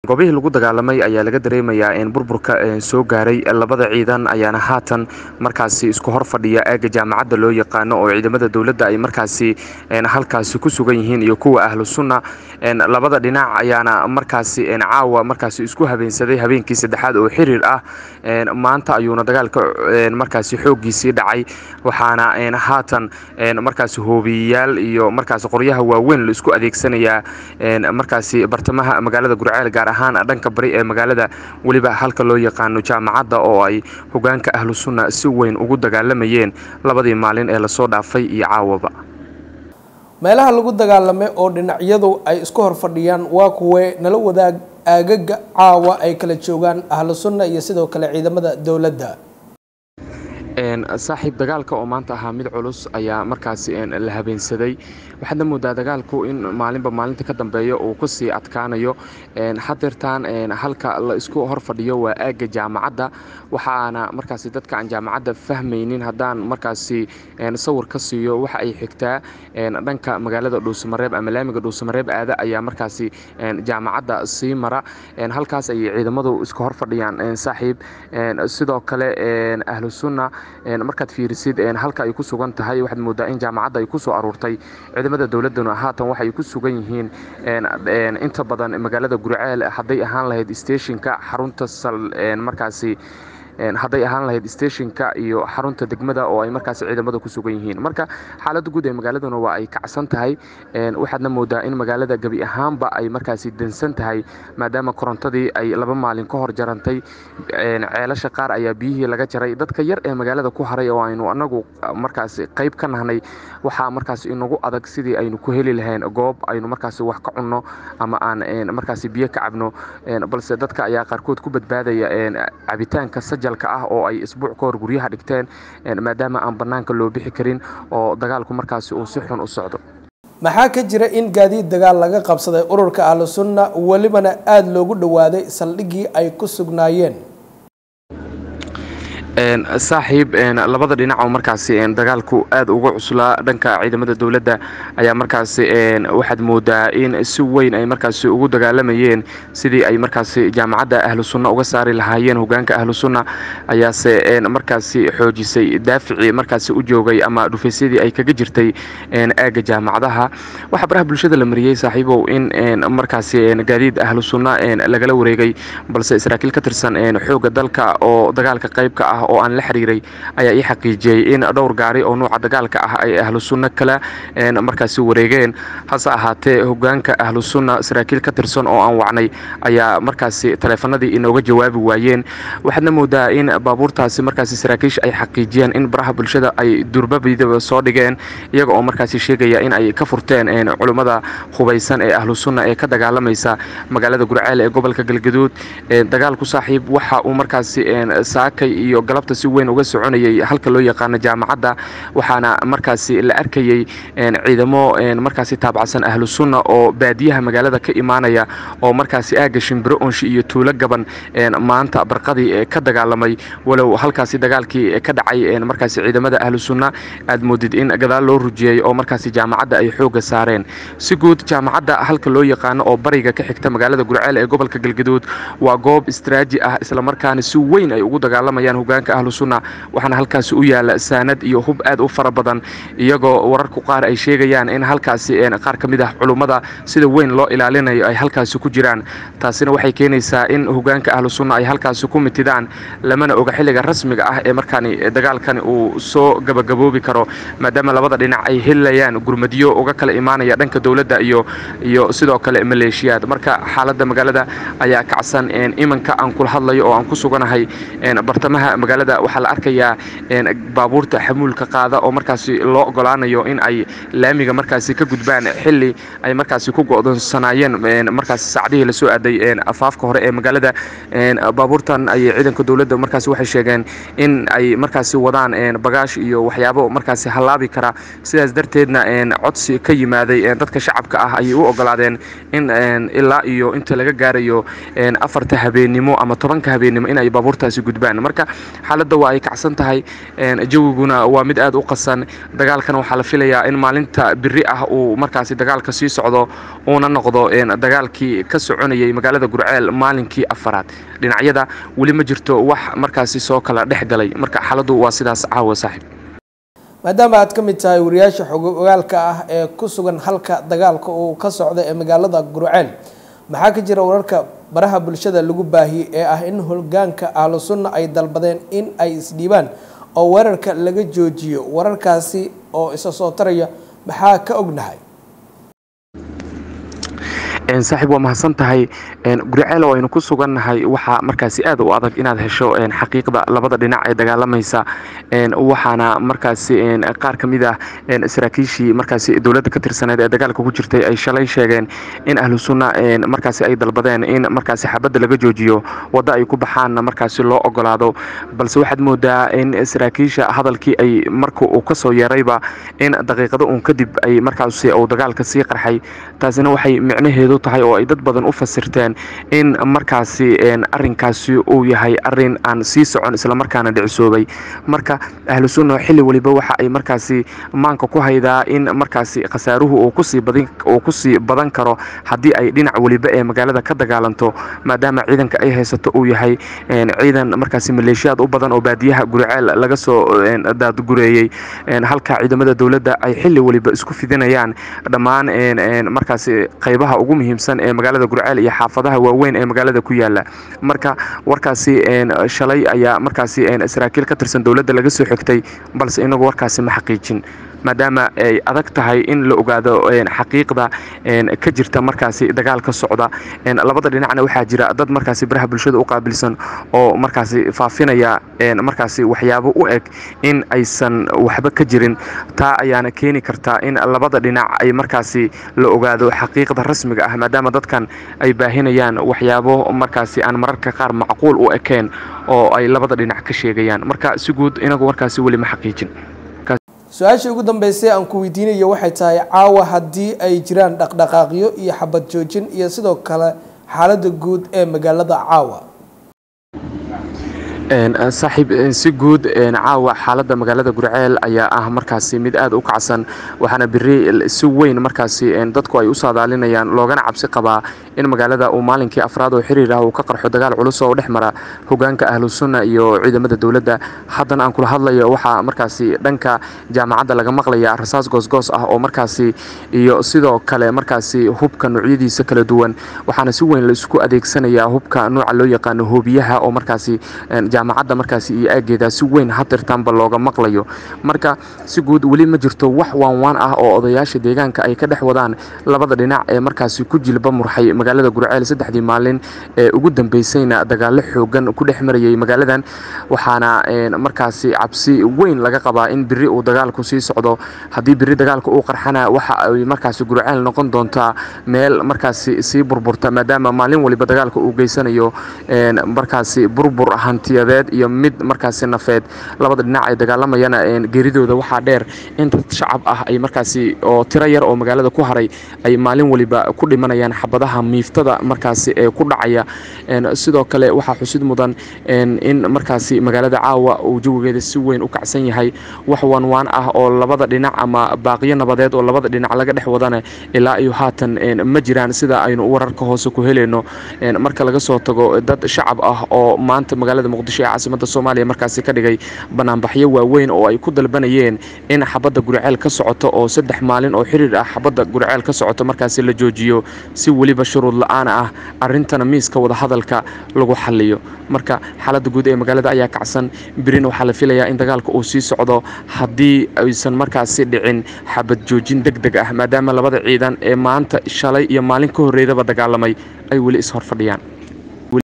goobihii lagu dagaalamay ayaa laga dareemayaa in burburka soo gaaray labada ciidan ayaana haatan markaasi isku hor fadhiya aaga jaamacadda loo yaqaano oo ciidamada dowladda ay markaasi halkaasi ku sugan yihiin iyo kuwa ahlu sunna labada dhinac ayaana markaasi caawa markaasi isku habeensaday habeenkii saddexaad oo xiriir ah maanta ayuuna dagaalka markaasi xooggiisii dhacay waxaana haatan markaasi hoobiyayaal iyo markaasi qoryaha waaweyn la isku adeegsanayaa markaasi bartamaha magaalada Gurceel gaar ahaan dhanka bari ee magaalada waliba halka loo yaqaano jaamacadda oo ay hogaanka ahlu sunna si weyn ugu dagaalamayeen labadii maalin ee la soo dhaafay iyo caawaba meelaha lagu dagaalamay oo dhinacyadu ay isku hor fadhiyaan waa kuwe nala wadaag aagaga caawa ay kala joogaan ahlu sunna iyo sidoo kale ciidamada dawladda saaxiib dagaalka oo maanta ahaa mid culus ayaa markaasi la habeensaday waxaadna moodaa dagaalku in maalinba maalinta ka dambeeya uu ku sii adkaanayo hadeertaan halka la isku hor fadhiyo waa aaga jaamacadda waxaana markaasi dadka aan jaamacadda fahmaynin haddaan markaasi sawir ka siiyo waxa ay xigtaa dhanka magaalada Dhuusamareeb ama laamiga Dhuusamareeb aada ayaa markaasi jaamacadda sii mara halkaas ay ciidamadu isku hor fadhiyaan saaxiib sidoo kale ahlu sunna markaad fiirisid halka ay ku sugan tahay waxaad moodaa in jaamacadda ay ku soo aruurtay ciidamada dawladuna haatan waxay ku sugan yihiin inta badan magaalada Gurceel haday ahaan lahayd stationka xarunta markaasi haday ahaan lahayd stationka iyo xarunta degmada oo ay markaas ciidamada ku sugan yihiin marka xaaladda guud ee magaaladuna waa ay kacsan tahay waxaadna moodaa in magaalada gabi ahaanba ay markaasi dansan tahay maadaama korontadii ay laba maalin ka hor jarantay ceelasha qaar ayaa biyihii laga jaray dadka yar ee magaalada ku haray oo aynu anagu markaasi qayb ka nahnay waxaa markaasi inagu adag sidii aynu ku heli lahayn goob aynu markaasi wax ka cunno ama aan markaasi biyo ka cabno balse dadka ayaa qaarkood ku badbaadaya cabitaanka ah oo ay isbuuc ka hor guryaha dhigteen maadaama aan banaanka loo bixi karin oo dagaalku markaasi uu si xun u socdo maxaa ka jira in gaadiid dagaal laga qabsaday ururka ahlu sunna walibana aad loogu dhawaaday saldhigii ay ku sugnaayeen saaxiib labada dhinac oo markaasi dagaalku aad uga cuslaa dhanka ciidamada dawladda ayaa markaasi waxaad moodaa in si weyn ay markaasi ugu dagaalamayeen sidii ay markaasi jaamacadda ahlu sunna uga saari lahaayeen hogaanka ahlu sunna ayaase markaasi xoojisay daafici markaasi u joogay ama dhufaysyadii ay kaga jirtay aaga jaamacadaha waxa baraha bulshada la mariyay saaxiibow in markaasi gaadiid ahlu sunna lagala wareegay balse israa'iil ka tirsan xooga dalka oo dagaalka qaybka ah oo aan la xiriiray ayaa ii xaqiijiyay in dhowr gaari oo nooca dagaalka ah ay ahlu sunna kala markaasi wareegeen hase ahaatee hogaanka ahlu sunna saraakiil ka tirsan oo aan wacnay ayaa markaasi taleefanadii inooga jawaabi waayeen waxaadna moodaa in baabuurtaasi markaasi saraakiisha ay xaqiijiyeen in baraha bulshada ay durbabidaba soo dhigeen iyaga oo markaasi sheegaya in ay ka furteen culimmada hubaysan ee ahlu sunna ee ka dagaalamaysa magaalada Gurceel ee gobolka Galgaduud dagaalku saaxiib waxa uu markaasi saakay iyo galabta si weyn uga soconayay halka loo yaqaan jaamacadda waxaana markaasi la arkayay ciidamo markaasi taabacsan ahlu sunna oo baadiyaha magaalada ka imaanaya oo markaasi aaga Shimbiro Onshi iyo Tuulo Gaban maanta barqadii ka dagaalamay walow halkaasi dagaalkii ka dhacay markaasi ciidamada ahlu sunna aad moodid in gadaal loo rujiyay oo markaasi jaamacadda ay xooga saareen si guud jaamacadda halka loo yaqaan oo bariga ka xigta magaalada Gurceel ee gobolka Galgaduud waa goob istiraatiiji ah isla markaana si weyn ay ugu dagaalamayaan hogaanka ahlu sunna waxaana halkaasi u yaala saanad iyo hub aad u fara badan iyagoo wararku qaar ay sheegayaan in halkaasi qaar kamid ah culimada sida weyn loo ilaalinayo ay halkaasi ku jiraan taasina waxay keenaysaa in hogaanka ahlu sunna ay halkaasi ku mitidaan lamana oga xilliga rasmiga ah ee markaani dagaalkani uu soo gabagaboobi karo maadaama labada dhinac ay helayaan gurmadiyo uga kala imaanaya dhanka dawladda iyo sidoo kale maleeshiyaad marka xaaladda magaalada ayaa kacsan imanka aan kula hadlayo oo aan ku suganahay bartamaha magaalada waxaa la arkayaa baabuurta xamuulka qaada oo markaasi loo ogolaanayo in ay laamiga markaasi ka gudbaan xilli ay markaasi ku go'doonsanaayeen markaasi saacadihii la soo aaday afaafka hore ee magaalada baabuurtan ay ciidanka dawladda markaasi waxay sheegeen in ay markaasi wadaan bagaash iyo waxyaabo markaasi halaabi kara sidaas darteedna codsi ka yimaaday dadka shacabka ah ay u ogolaadeen in ilaa iyo inta laga gaarayo 4 habeenimo ama 10 habeenimo in ay baabuurtaasi gudbaan marka xaaladda waa ay kacsan tahay jawiguna waa mid aad u qasan dagaalkana waxaa la filayaa in maalinta biri ah uu markaasi dagaalka sii socdo uuna noqdo dagaalkii ka soconayay magaalada Gurceel maalinkii afaraad dhinacyada wali ma jirto wax markaasi soo kala dhexgalay marka xaaladdu waa sidaas caawa saaxiib maadaama aad ka mid tahay wariyaasha xogogaalka ah ee ku sugan halka dagaalka uu ka socdo ee magaalada Gurceel maxaa ka jira wararka baraha bulshada lagu baahiyay ee ah in hoggaanka ahlu sunna ay dalbadeen in ay isdhiibaan oo weerarka laga joojiyo wararkaasi oo isa soo taraya maxaa ka ognahay saaxiib waa mahadsan tahay Gurceel oo aynu ku sugannahay waxa markaasi aad u adag inaad hesho xaqiiqda labada dhinac ee dagaalamaysa waxaana markaasi qaar kamid ah saraakiishii markaasi dawladda ka tirsaneed ee dagaalka ku jirtay ay shalay sheegeen in ahlu sunna markaasi ay dalbadeen in markaasi xabadda laga joojiyo wada ay ku baxaan markaasi loo ogolaado balse waxaad moodaa in saraakiisha hadalkii ay marka uu ka soo yeerayba in daqiiqado uun kadib ay markaasi uu dagaalka sii qarxay taasina waxay micnaheedu tahay oo ay dad badan u fasirteen in markaasi arinkaasi uu yahay arin aan sii socon isla markaana dhicisoobay marka ahlu sunna xilli waliba waxa ay markaasi maanka ku haydaa in markaasi khasaaruhu uu ku sii badan karo haddii ay dhinac waliba ee magaalada ka dagaalanto maadaama ciidanka ay haysato uu yahay ciidan markaasi maleeshiyaad u badan oo baadiyaha Gurceel laga soo daadgureeyay halka ciidamada dawladda ay xilli waliba isku fidinayaan dhammaan markaasi qaybaha ugu muhiimsan ee magaalada Gurceel iyo xaafadaha waaweyn ee magaalada ku yaala marka warkaasi shalay ayaa markaasi saraakiil ka tirsan dawladda laga soo xigtay balse inagu warkaasi ma xaqiijin maadaama ay adag tahay in la ogaado xaqiiqda ka jirta markaasi dagaalka socda labada dhinacna waxaa jira dad markaasi baraha bulshada u qaabilsan oo markaasi faafinaya markaasi waxyaabo u eg in aysan waxba ka jirin taa ayaana keeni karta in labada dhinac ay markaasi la ogaado xaqiiqda rasmiga ah maadaama dadkan ay baahinayaan waxyaabo markaasi aan mararka qaar macquul u ekeen oo ay labada dhinac ka sheegayaan marka si guud inagu warkaasi wali ma xaqiijin su-aashii ugu dambeysay aan ku weydiinayo waxay tahay caawa haddii ay jiraan dhaqdhaqaaqyo iyo xabad joojin iyo sidoo kale xaaladda guud ee magaalada caawa saaxiib si guud caawa xaaladda magaalada Gurceel ayaa ah markaasi mid aad u kacsan waxaana biri si weyn markaasi dadku ay u saadaalinayaan loogana cabsi qabaa in magaalada uu maalinkii afraad oo xiriir ah uu ka qarxo dagaal culus oo dhexmara hoggaanka ahlu sunna iyo ciidamada dawladda haddana aan kula hadlayo waxa markaasi dhanka jaamacadda laga maqlaya rasaas goosgoos ah oo markaasi iyo sidoo kale markaasi hubka noocyadiisa kala duwan waxaana si weyn la isku adeegsanayaa hubka nooca loo yaqaan hoobiyaha oo markaasi jaamacadda markaasi iyo aageeda si weyn hatirtaanba looga maqlayo marka si guud wali ma jirto wax waan ah oo odayaasha deegaanka ay ka dhex wadaan labada dhinac ee markaasi ku jilba murxay magaalada Gurceel saddexdii maalin ee ugu dambeysayna dagaalo xoogan ku dhex marayay magaaladan waxaana markaasi cabsi weyn laga qabaa in biri uu dagaalku sii socdo haddii biri dagaalku uu qarxana waxa ay markaasi Gurceel noqon doontaa meel markaasi sii burburta maadaama maalin waliba dagaalka uu geysanayo markaasi burbur hantiya iyo mid markaasi nafeed labada dhinac ay dagaalamayana geeridooda waxaa dheer in dad shacab ah ay markaasi oo tiro yar oo magaalada ku haray ay maalin waliba ku dhimanayaan xabadaha miiftada markaasi ee ku dhacaya sidoo kale waxaa xusid mudan in markaasi magaalada caawa uu jawigeeda si weyn u kacsan yahay wax waan ah oo labada dhinac ama baaqiyo nabadeed oo labada dhinac laga dhex wadana ilaa iyo haatan ma jiraan sida aynu wararka hoose ku helayno marka laga soo tago dad shacab ah oo maanta magaalada Muqdisho ee caasimada Soomaaliya markaasi ka dhigay banaanbaxyo waaweyn oo ay ku dalbanayeen in xabadda Gurceel ka socoto oo 3 maalin oo xiriir ah xabadda Gurceel ka socoto markaasi la joojiyo si waliba shuruud la'aan ah arintana miiska wada hadalka lagu xalliyo marka xaaladda guud ee magaalada ayaa kacsan birina waxaa la filayaa in dagaalka uu sii socdo haddii aysan markaasi dhicin xabad joojin degdeg ah maadaama labada ciidan ee maanta shalay iyo maalin ka horreeyaba dagaalamay ay wali is horfadhiyaan